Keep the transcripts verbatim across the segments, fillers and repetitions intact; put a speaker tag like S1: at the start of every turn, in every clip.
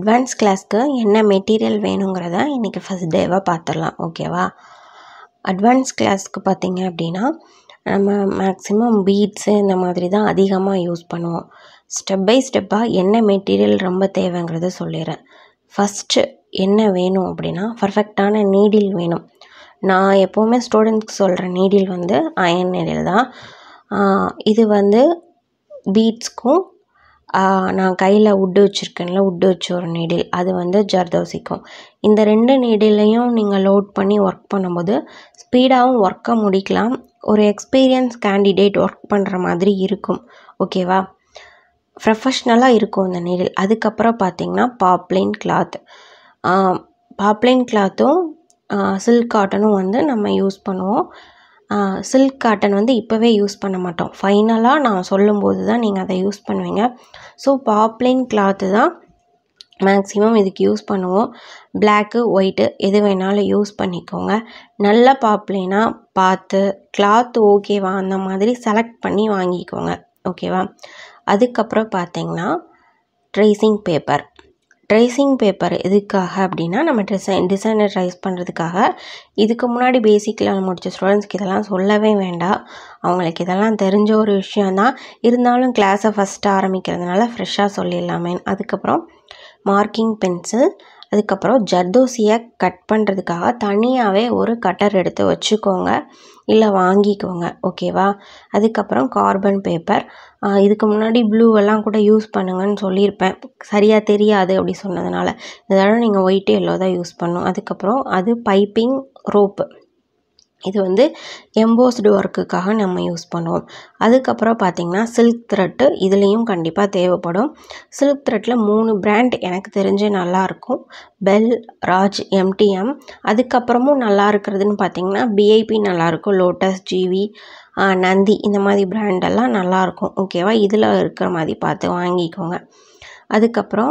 S1: Advance கிளாஸ்க்கு என்ன material வேணுங்கிறத இன்றைக்கி ஃபஸ்ட் டேவாக பார்த்துடலாம். ஓகேவா? அட்வான்ஸ் கிளாஸ்க்கு பார்த்திங்க அப்படின்னா நம்ம மேக்ஸிமம் பீட்ஸு இந்த மாதிரி தான் அதிகமாக யூஸ் பண்ணுவோம். ஸ்டெப் பை ஸ்டெப்பாக என்ன மெட்டீரியல் ரொம்ப தேவைங்கிறத சொல்லிடுறேன். ஃபஸ்ட்டு என்ன வேணும் அப்படின்னா பர்ஃபெக்டான நீடில் வேணும். நான் எப்போவுமே ஸ்டூடெண்ட்ஸ்க்கு சொல்கிற நீடில் வந்து அயன் நீடில் தான். இது வந்து பீட்ஸ்க்கும் நான் கையில் உட்டு வச்சுருக்கேன்ல, உட்டு வச்சு ஒரு நீடில், அது வந்து ஜர்தோசிக்கும். இந்த ரெண்டு நீடிலையும் நீங்கள் லோட் பண்ணி ஒர்க் பண்ணும்போது ஸ்பீடாகவும் ஒர்க்கை முடிக்கலாம். ஒரு எக்ஸ்பீரியன்ஸ் கேண்டிடேட் ஒர்க் பண்ணுற மாதிரி இருக்கும். ஓகேவா? ப்ரொஃபஷ்னலாக இருக்கும் இந்த நீடில். அதுக்கப்புறம் பார்த்திங்கன்னா பாப்லைன் கிளாத். பாப்லைன் கிளாத்தும் சில்க் காட்டனும் வந்து நம்ம யூஸ் பண்ணுவோம். சில்க் காட்டன் வந்து இப்போவே யூஸ் பண்ண மாட்டோம். ஃபைனலாக நான் சொல்லும்போது தான் நீங்கள் அதை யூஸ் பண்ணுவீங்க. ஸோ பாப்லைன் கிளாத்து தான் மேக்ஸிமம் இதுக்கு யூஸ் பண்ணுவோம். பிளாக்கு ஒயிட்டு எது வேணாலும் யூஸ் பண்ணிக்கோங்க. நல்ல பாப்லைனாக பார்த்து கிளாத் ஓகேவா அந்த மாதிரி செலக்ட் பண்ணி வாங்கிக்கோங்க. ஓகேவா? அதுக்கப்புறம் பார்த்திங்கன்னா ட்ரேசிங் பேப்பர். ட்ரேசிங் பேப்பர் எதுக்காக அப்படின்னா நம்ம டிசைன் டிசைனை ட்ரேஸ் பண்ணுறதுக்காக. இதுக்கு முன்னாடி பேசிக்கில் முடித்த ஸ்டூடெண்ட்ஸ்க்கு இதெல்லாம் சொல்லவே வேண்டாம். அவங்களுக்கு இதெல்லாம் தெரிஞ்ச ஒரு விஷயந்தான். இருந்தாலும் கிளாஸை ஃபஸ்ட்டு ஆரம்பிக்கிறதுனால ஃப்ரெஷ்ஷாக சொல்லிடலாமே. அதுக்கப்புறம் மார்க்கிங் பென்சில். அதுக்கப்புறம் ஜர்தோசியை கட் பண்ணுறதுக்காக தனியாகவே ஒரு கட்டர் எடுத்து வச்சுக்கோங்க, இல்லை வாங்கிக்கோங்க. ஓகேவா? அதுக்கப்புறம் கார்பன் பேப்பர். இதுக்கு முன்னாடி ப்ளூவெல்லாம் கூட யூஸ் பண்ணுங்கன்னு சொல்லியிருப்பேன். சரியாக தெரியாது அப்படி சொன்னதுனால. இதனால் நீங்கள் ஒயிட்டு எல்லோ தான் யூஸ் பண்ணணும். அதுக்கப்புறம் அது பைப்பிங் ரோப்பு. இது வந்து எம்போஸ்டு ஒர்க்குக்காக நம்ம யூஸ் பண்ணுவோம். அதுக்கப்புறம் பார்த்திங்கன்னா சில்க் த்ரெட்டு. இதுலேயும் கண்டிப்பாக தேவைப்படும். சில்க் த்ரெட்டில் மூணு பிராண்ட் எனக்கு தெரிஞ்சு நல்லாயிருக்கும். Bell, Raj, MTM. அதுக்கப்புறமும் நல்லா இருக்கிறதுன்னு பார்த்திங்கன்னா பிஐபி நல்லாயிருக்கும். லோட்டஸ், ஜிவி, நந்தி, இந்த மாதிரி பிராண்டெல்லாம் நல்லாயிருக்கும். ஓகேவா? இதில் இருக்கிற மாதிரி பார்த்து வாங்கிக்கோங்க. அதுக்கப்புறம்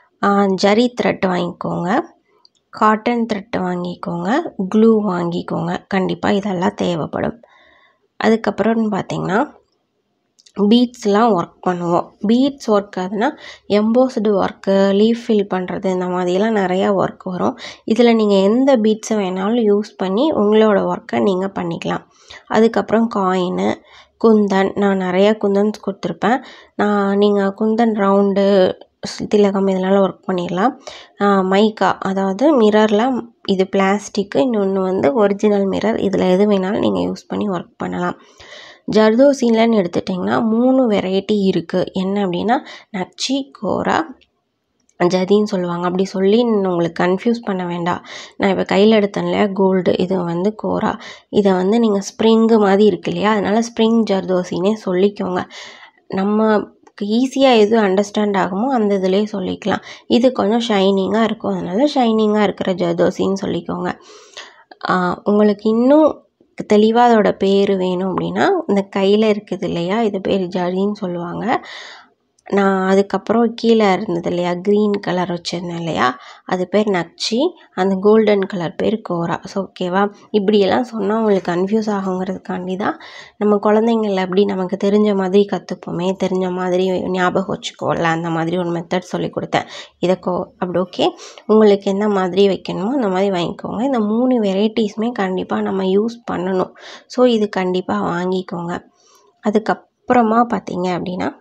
S1: ஜரி த்ரெட் வாங்கிக்கோங்க, காட்டன் த்ரெட்டு வாங்கிக்கோங்க, க்ளூ வாங்கிக்கோங்க. கண்டிப்பாக இதெல்லாம் தேவைப்படும். அதுக்கப்புறம்னு பார்த்திங்கன்னா பீட்ஸ்லாம் ஒர்க் பண்ணுவோம். பீட்ஸ் ஒர்க் அதுனா எம்போஸ்டு ஒர்க்கு, லீஃப் ஃபில் பண்ணுறது, இந்த மாதிரிலாம் நிறையா ஒர்க் வரும். இதில் நீங்கள் எந்த பீட்ஸை வேணாலும் யூஸ் பண்ணி உங்களோட ஒர்க்கை நீங்கள் பண்ணிக்கலாம். அதுக்கப்புறம் காயினு, குந்தன். நான் நிறையா குந்தன்ஸ் கொடுத்துருப்பேன். நான் நீங்கள் குந்தன் ரவுண்டு, திலகம் இதனால் ஒர்க் பண்ணிடலாம். மைக்கா, அதாவது மிரரில் இது பிளாஸ்டிக்கு, இன்னொன்று வந்து ஒரிஜினல் மிரர். இதில் எது வேணாலும் நீங்கள் யூஸ் பண்ணி ஒர்க் பண்ணலாம். ஜர்தோசிலன்னு எடுத்துட்டிங்கன்னா மூணு வெரைட்டி இருக்குது. என்ன அப்படின்னா நச்சி, கோரா, ஜதின்னு சொல்லுவாங்க. அப்படி சொல்லி உங்களுக்கு கன்ஃபியூஸ் பண்ண வேண்டாம். நான் இப்போ கையில் எடுத்தேன் இல்லையா கோல்டு, இது வந்து கோரா. இதை வந்து நீங்கள் ஸ்ப்ரிங்கு மாதிரி இருக்கு இல்லையா, அதனால் ஸ்ப்ரிங் ஜர்தோசினே சொல்லிக்கோங்க. நம்ம ஈஸியாக எது அண்டர்ஸ்டாண்ட் ஆகுமோ அந்த இதிலே சொல்லிக்கலாம். இது கொஞ்சம் ஷைனிங்காக இருக்கும், அதனால் ஷைனிங்காக இருக்கிற ஜர்தோசின்னு சொல்லிக்கோங்க. உங்களுக்கு இன்னும் தெளிவாக அதோட பேர் வேணும் அப்படின்னா இந்த கையில் இருக்குது இல்லையா, இது பேர் ஜரின்னு சொல்லுவாங்க. நான் அதுக்கப்புறம் கீழே இருந்தது இல்லையா க்ரீன் கலர் வச்சுருந்தேன் இல்லையா, அது பேர் நச்சி. அந்த கோல்டன் கலர் பேர் கோரா. ஸோ ஓகேவா? இப்படியெல்லாம் சொன்னால் உங்களுக்கு கன்ஃபியூஸ் ஆகுங்கிறதுக்காண்டி தான் நம்ம குழந்தைங்கள அப்படி நமக்கு தெரிஞ்ச மாதிரி கற்றுப்போமே, தெரிஞ்ச மாதிரி ஞாபகம் வச்சுக்கோல, அந்த மாதிரி ஒரு மெத்தட் சொல்லி கொடுத்தேன். இதை கோ அப்படி ஓகே, உங்களுக்கு என்ன மாதிரி வைக்கணுமோ அந்த மாதிரி வாங்கிக்கோங்க. இந்த மூணு வெரைட்டிஸுமே கண்டிப்பாக நம்ம யூஸ் பண்ணணும். ஸோ இது கண்டிப்பாக வாங்கிக்கோங்க. அதுக்கப்புறமா பார்த்திங்க அப்படின்னா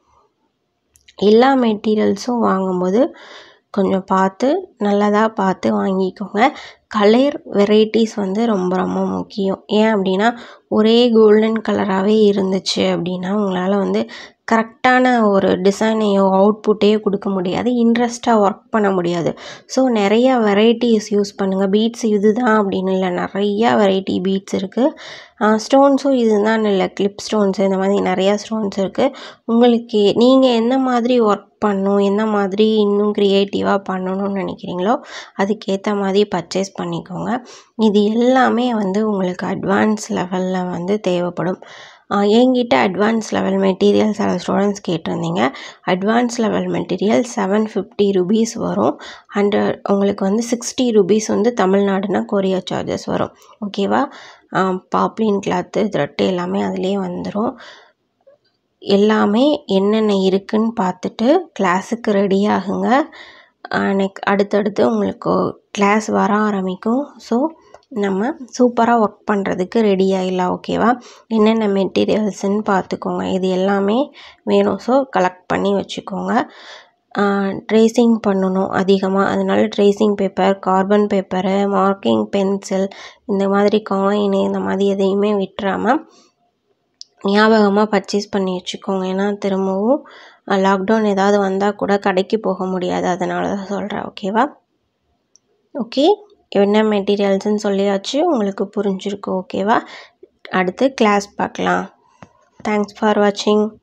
S1: எல்லா மெட்டீரியல்ஸும் வாங்கும்போது கொஞ்சம் பார்த்து நல்லதாக பார்த்து வாங்கிக்கோங்க. கலர் வெரைட்டிஸ் வந்து ரொம்ப ரொம்ப முக்கியம். ஏன் அப்படின்னா ஒரே கோல்டன் கலராகவே இருந்துச்சு அப்படின்னா உங்களால் வந்து கரெக்டான ஒரு டிசைனையோ அவுட்புட்டையோ கொடுக்க முடியாது, இன்ட்ரெஸ்ட்டாக ஒர்க் பண்ண முடியாது. ஸோ நிறையா வெரைட்டிஸ் யூஸ் பண்ணுங்கள். பீட்ஸ் இது தான் அப்படின்னு இல்லை, நிறையா வெரைட்டி பீட்ஸ் இருக்குது. ஸ்டோன்ஸும் இது தான் இல்லை, கிளிப் ஸ்டோன்ஸு, இந்த மாதிரி நிறையா ஸ்டோன்ஸ் இருக்குது. உங்களுக்கு நீங்கள் என்ன மாதிரி ஒர்க் பண்ணணும், என்ன மாதிரி இன்னும் க்ரியேட்டிவாக பண்ணணும்னு நினைக்கிறீங்களோ அதுக்கேற்ற மாதிரி பர்ச்சேஸ் பண்ணிக்கோங்க. இது எல்லாமே வந்து உங்களுக்கு அட்வான்ஸ் லெவலில் வந்து தேவைப்படும். என்கிட்ட அட்வான்ஸ் லெவல் மெட்டீரியல் சில ஸ்டூடெண்ட்ஸ் கேட்டிருந்தீங்க. Advance level material seven fifty rupees வரும். ஹண்ட்ரட் உங்களுக்கு வந்து சிக்ஸ்டி ருபீஸ் வந்து தமிழ்நாடுனா கொரியர் சார்ஜஸ் வரும். ஓகேவா? பாப்ளின் கிளாத்து, த்ரெட்டு எல்லாமே அதிலே வந்துடும். எல்லாமே என்னென்ன இருக்குன்னு பார்த்துட்டு கிளாஸுக்கு ரெடி ஆகுங்க. நெக் அடுத்தடுத்து உங்களுக்கு கிளாஸ் வர ஆரம்பிக்கும். ஸோ நம்ம சூப்பராக ஒர்க் பண்ணுறதுக்கு ரெடி ஆகிடலாம். ஓகேவா? என்னென்ன மெட்டீரியல்ஸ்ன்னு பார்த்துக்கோங்க. இது எல்லாமே வேணும். ஸோ கலெக்ட் பண்ணி வச்சுக்கோங்க. ட்ரேசிங் பண்ணணும் அதிகமாக. அதனால tracing paper, carbon paper, marking pencil, இந்த மாதிரி காயின், இந்த மாதிரி எதையுமே விட்டுறாமல் ஞாபகமாக பர்ச்சேஸ் பண்ணி வச்சுக்கோங்க. ஏன்னா திரும்பவும் லாக்டவுன் ஏதாவது வந்தால் கூட கடைக்கு போக முடியாது. அதனால தான் சொல்கிறேன். ஓகேவா? ஓகே, என்ன மெட்டீரியல்ஸ்ன்னு சொல்லியாச்சு. உங்களுக்கு புரிஞ்சிருக்கு. ஓகேவா? அடுத்து கிளாஸ் பார்க்கலாம். தேங்க்ஸ் ஃபார் வாட்சிங்.